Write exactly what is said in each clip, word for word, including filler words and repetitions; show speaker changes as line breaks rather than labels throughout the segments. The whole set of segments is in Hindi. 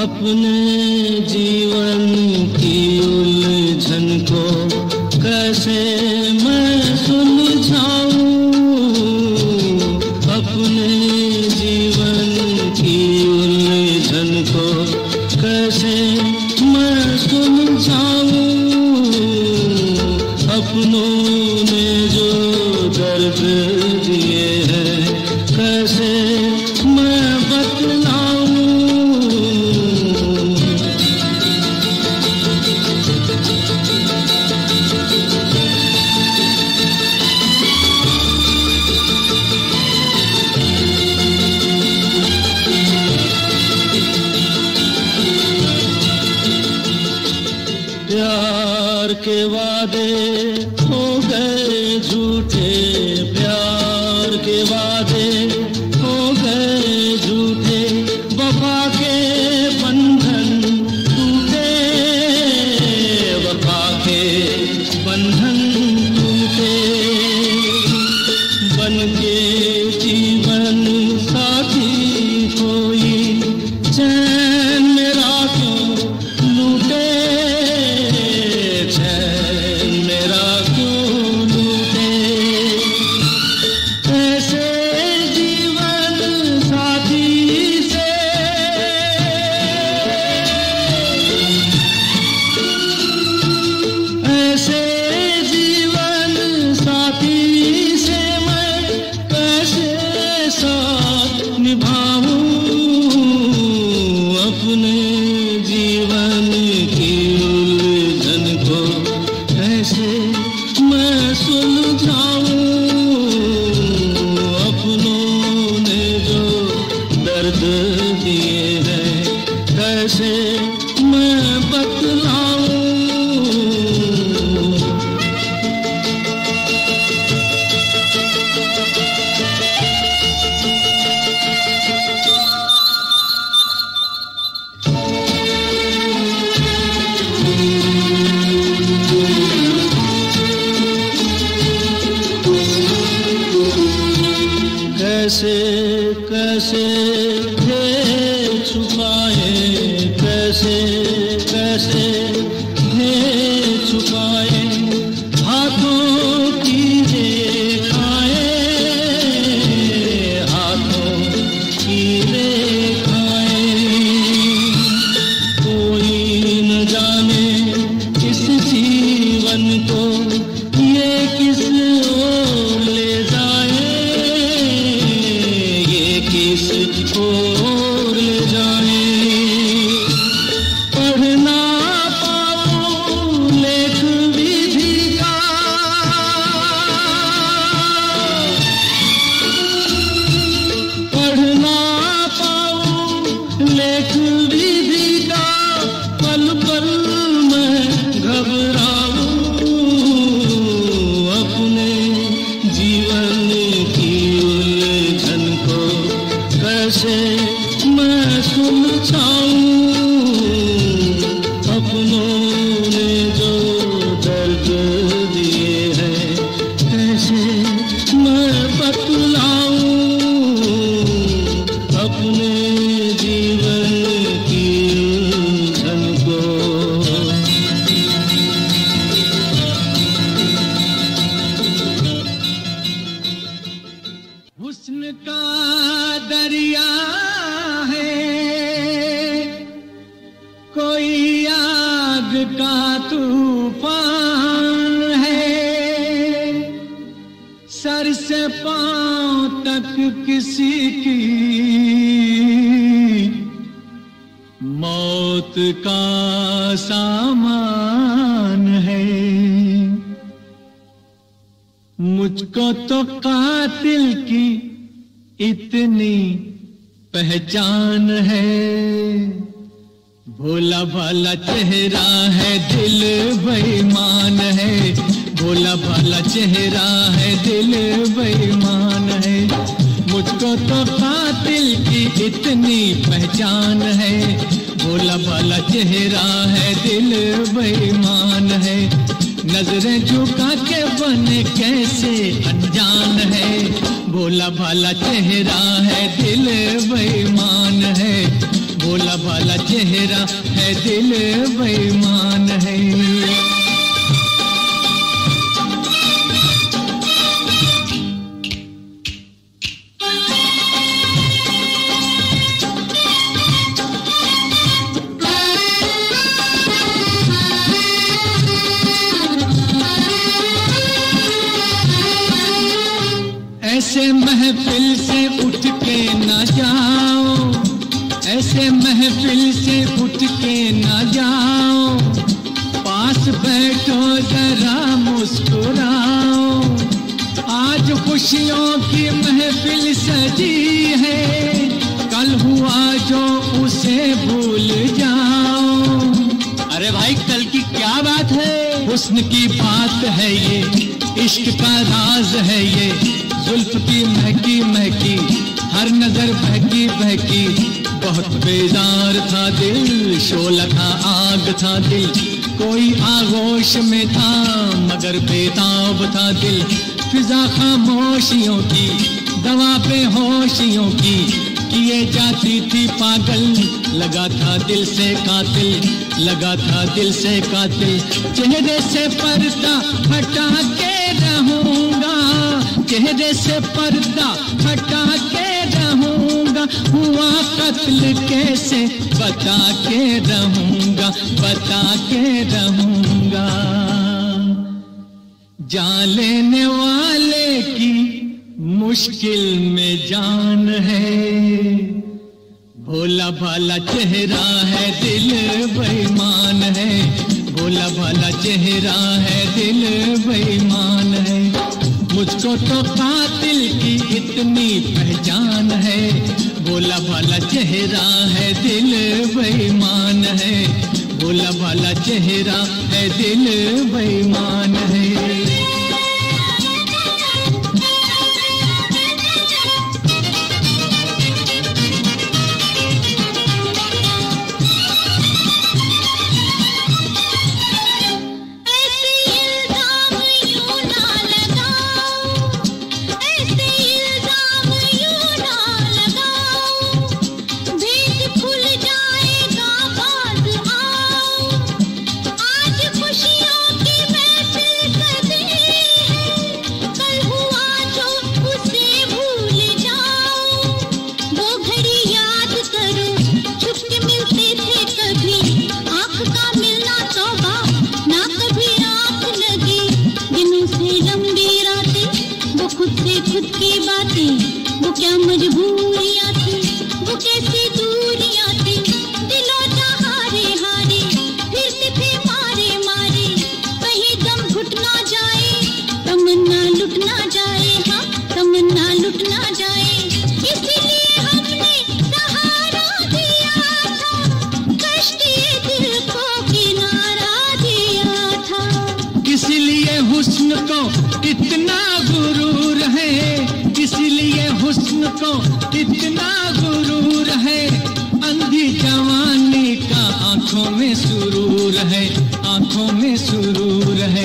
अपने जीवन की उलझन को कैसे मैं सुलझाऊं, अपने जीवन की उलझन को कैसे मैं सुलझाऊं, अपनों ने जो दर्द दिए हैं कैसे मैं बतलाऊं। प्यार के वादे हो गए झूठे, प्यार के वादे हो गए झूठे, वफा के बंधन टूटे, वफा के बंधन टूटे, बन के जीवन साथी कोई चैन मेरा क्यों लूटे, चैन मेरा क्यों लूटे, ऐसे जीवन साथी से ऐसे जीवन साथी से मैं कैसे साथ निभाऊं, अपने जीवन की उलझन को कैसे मैं सुलझाऊं, अपनों ने जो दर्द दिए हैं कैसे मैं बतलाऊं। कैसे कैसे थे छुपाए, कैसे कैसे थे छुपाए, हाथों की रेखाएं, हाथों की रेखाएं, कोई न जाने इस जीवन को ये किस ओर ले जाए, किस ओर ले जाए, पढ़ ना पाऊं लेख विधि का, पढ़ ना पाऊं लेख विधि का, पल पल मैं घबराऊं, अपने जीवन की उलझन को कैसे मैं सुलझाऊं, अपनों ने जो दर्द दिए हैं कैसे मैं बतलाऊं, अपने जीवन की उलझन को। हुस्न का दरिया है, कोई आग का तूफान है, सर से पांव तक किसी की मौत का सामान है, मुझको तो कातिल की इतनी पहचान है, भोला भाला चेहरा है दिल बेईमान है, भोला भाला चेहरा है दिल बेईमान है, मुझको तो कातिल की इतनी पहचान है, भोला भाला चेहरा है दिल बेईमान है, नजरें झुका के बने कैसे अनजान है, भोला भाला चेहरा है दिल बेईमान है, भोला भाला चेहरा है दिल बेईमान है। ऐसे महफिल से उठ के ना जाओ, ऐसे महफिल से उठ के ना जाओ, पास बैठो जरा मुस्कुराओ। आज खुशियों की महफिल सजी है, कल हुआ जो उसे भूल जाओ। अरे भाई कल की क्या बात है, हुस्न की बात है ये, इश्क का राज है ये, जुल्फ की महकी महकी, हर नजर बहकी बहकी। बहुत बेजार था दिल, शोला था आग था दिल, कोई आगोश में था मगर बेताब था दिल। फिजा खामोशियों की, दवा बेहोशियों की, किए जाती थी पागल, लगा था दिल से कातिल, लगा था दिल से कातिल। चेहरे से पर्दा हटा के रहूंगा, चेहरे से पर्दा हटा के रहूंगा, हुआ कत्ल कैसे बता के रहूंगा, बता के रहूंगा। जान लेने वाले की मुश्किल में जान है, भोला भाला चेहरा है दिल बेईमान है, भोला भाला चेहरा है दिल बेईमान है। मुझको तो कातिल की इतनी पहचान है, भोला भाला चेहरा है दिल बेईमान है, भोला भाला चेहरा है दिल बेईमान है। इतना गुरूर है, अंधी जवानी का आंखों में सुरूर है, आंखों में सुरूर है।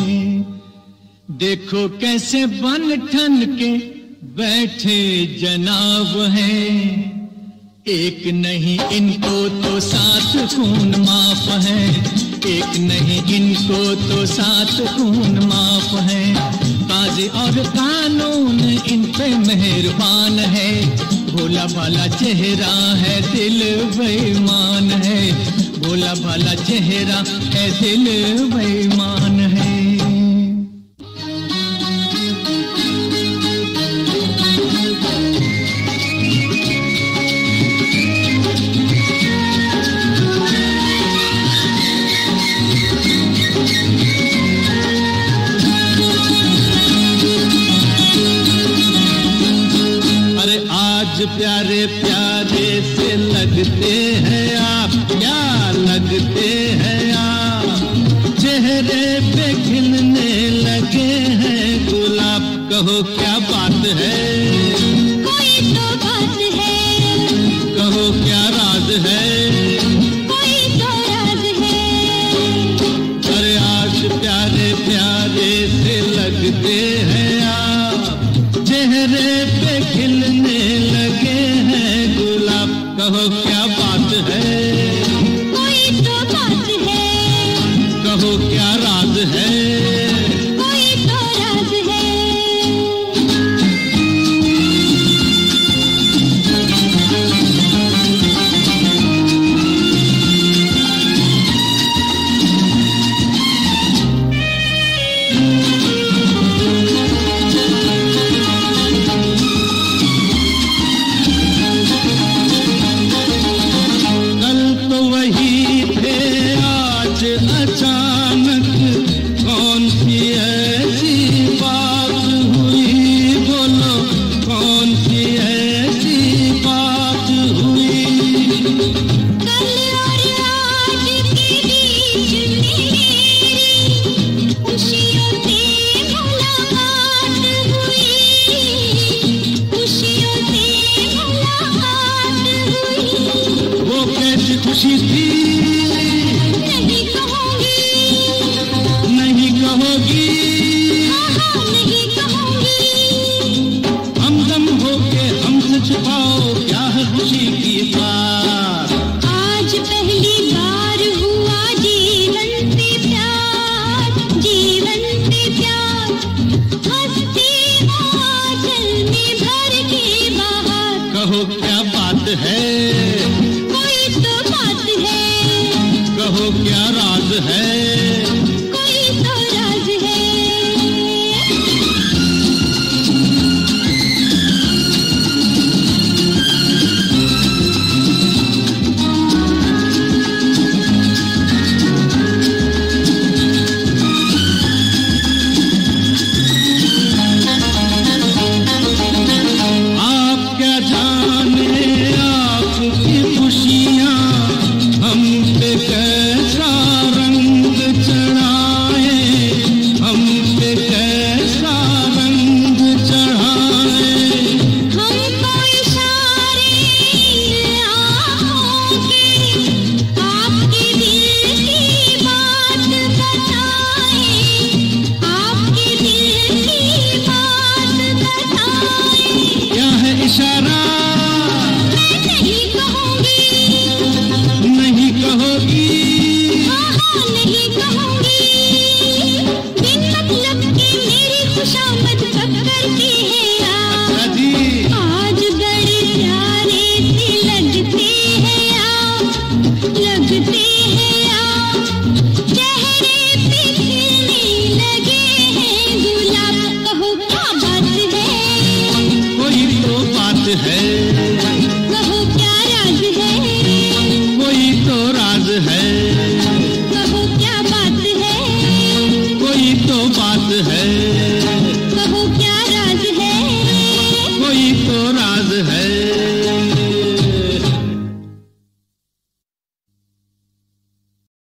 देखो कैसे बन ठन के बैठे जनाब हैं, एक नहीं इनको तो सात खून माफ है, एक नहीं इनको तो सात खून माफ है। काजी और कानून इन पे मेहरबान है, भोला भाला चेहरा है दिल बेईमान है, भोला भाला चेहरा है दिल बेईमान है। प्यारे प्यारे से लगते हैं आप, क्या लगते हैं आप, चेहरे पे खिलने लगे हैं गुलाब। कहो क्या बात है,
कोई तो बात है,
कहो क्या राज है,
कोई तो राज है।
अरे आज प्यारे प्यारे से लगते हैं आप, चेहरे पे खिलने लगे हैं गुलाब। कहो क्या बात कहो क्या राज है,
कोई तो राज है।
अचानक कौन सी ऐसी बात हुई, बोलो कौन सी ऐसी बात हुई।
कल और आज के बीच मेरी खुशियों से मुलाकात हुई, खुशियों से मुलाकात हुई।
वो कैसी खुशी थी,
नहीं कहूँगी,
नहीं कहोगी,
हाँ नहीं कहूँगी।
हमदम होके हमसे छुपाओ क्या है खुशी की बात।
आज पहली बार हुआ जीवन से प्यार, जीवन से प्यार। हंसती आंचल में भर के बाहर।
कहो क्या बात है,
कोई तो बात है,
कहो क्या राज है,
कोई तो राज है।
आप क्या जाने आपकी खुशियाँ हम पे कैसा रंग चढ़ाए, हम पे कैसा रंग चढ़ाए।
हमको इशारे आँखों के आपके दिल की बात बताए, आपके दिल की बात बताए।
क्या है इशारा,
मैं नहीं कहूँगी,
नहीं कहोगी,
हाँ हाँ नहीं कहूँगी। बिन मतलब के मेरी खुशामद कब करती है आप।
अच्छा जी,
आज बड़े प्यारे से लगते हैं आप, लगते हैं आप। चेहरे पे खिलने लगे हैं गुलाब। कहो क्या बात है,
कोई तो बात है,
कहो क्या राज है,
कोई तो राज है,
कहो क्या बात है।
कोई तो बात है।